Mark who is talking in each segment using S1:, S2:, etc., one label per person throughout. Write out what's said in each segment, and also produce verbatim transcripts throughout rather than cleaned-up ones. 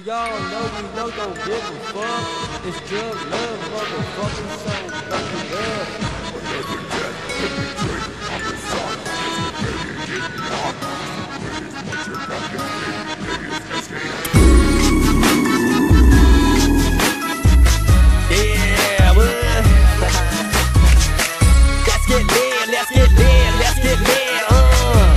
S1: y'all know we know don't give a fuck. It's drug love, motherfucking so fucking love.
S2: Another death, every drink, I'm the sun. It's the getting hot. What you're back to me, niggas escape.
S3: Yeah, what? Let's get lit, let's get lit, let's get lit, uh.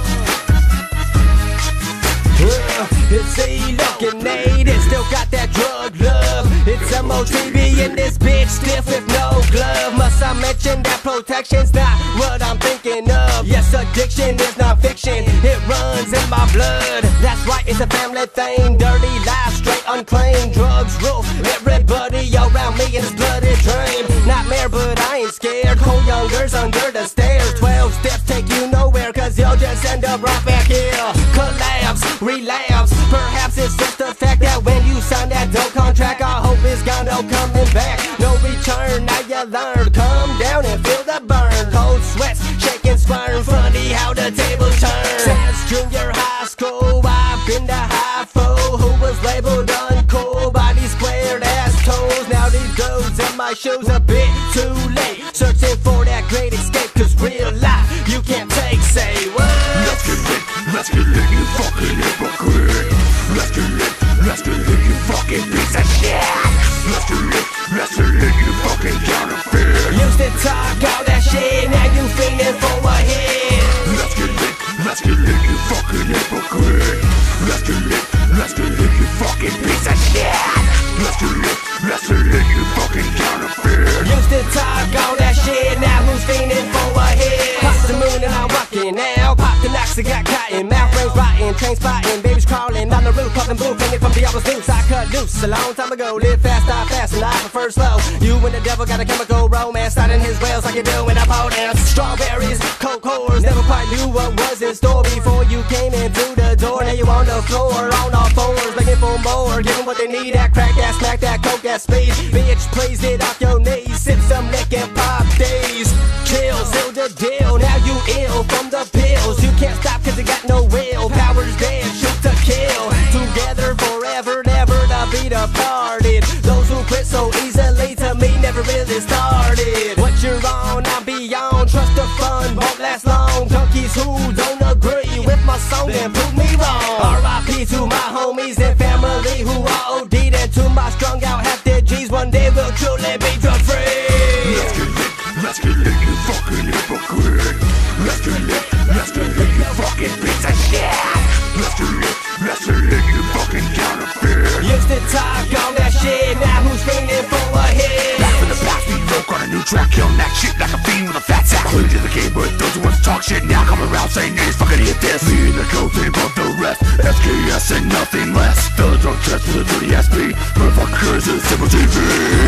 S3: uh it's a looking eighty, still got that drug love. It's M O T B in this bitch, stiff with no glove. Must I mention that protection's not what I'm thinking of? Yes, addiction is not fiction, it runs in my blood. That's right, it's a family thing, dirty life, straight unclaimed. Drugs rule everybody around me in this bloody dream. Nightmare, but I ain't scared. Cold youngers under the stairs. Twelve steps take you nowhere, cause you'll just end up right back here. Collapse, relapse. Perhaps it's just the fact that when you sign that dope contract, I hope it's gonna coming back. No return, now you learn. Come down and feel the burn. Cold sweats, shaking sperm. Funny how the tables turn. Since junior high school, I've been the high fool who was labeled uncool by these squared ass toes. Now these dudes in my shoes a bit too late, searching for that great escape, cause real life you can't take. Say what?
S2: Let's get lit, let's get lit, you fucking hypocrite. Let's get lit, let's get lit, you fucking piece of shit. Let's get lit, let's get lit, you fucking counterfeit.
S3: Used to talk all that shit, now you feeling for a hit.
S2: Let's get lit, let's get lit, you fucking hypocrite. Let's get lit, let's get lit, you fucking piece of shit. Let's get lit, let's get lit, you fucking counterfeit.
S3: Used to talk all that shit, now who's feeling for a hit? Pop the moon and I'm rocking now. Pop the knocks, I got cotton. Mouth rings rotting, train spotting. Babies crawling on the roof, puffing boo, hanging from the hour's loose. I cut loose a long time ago. Live fast, die fast, and I prefer slow. You and the devil got a chemical romance, starting his wells like you do in a pole dance. Strawberries, coke whores, never quite knew what was in store before you came in through the door. Now you on the floor, on all fours, begging for more. Give them what they need, that crack, that smack, that coke, that speed. Bitch, please get off your knees, sip some lick and pop days. Chill, seal the deal, now you ill from the pills. You can't stop cause you got no will. Power's dead, shoot to kill. Together forever, never to be departed. Those who quit so easily to me never really started. What you're on, I'm beyond. Trust the fun won't last long. Junkies who don't agree with my song and prove me wrong. R I P to my homies and family who are O D'd, and to my strung out half dead G's. One day we'll truly be drug free.
S2: Let's get lit, let's get lit, you fucking hypocrite. Let's get lit, let's get lit, you fucking piece of shit. Let's get lit, let's get lit, you fucking counterfeit.
S3: Used to talk all that shit, now who's feeling for a hit?
S2: Back from the past, we broke on a new track, killing that shit like a fiend with a fat sack. Clean to the game, but those who want to talk shit now come around saying niggas fucking hit this. Me and the cold team above the rest, S K S and nothing less. Fill a drunk chest with a dirty ass beat. Motherfuckers is simple T V.